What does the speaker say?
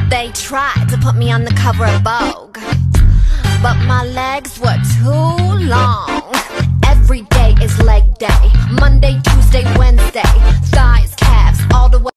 They tried to put me on the cover of Vogue, but my legs were too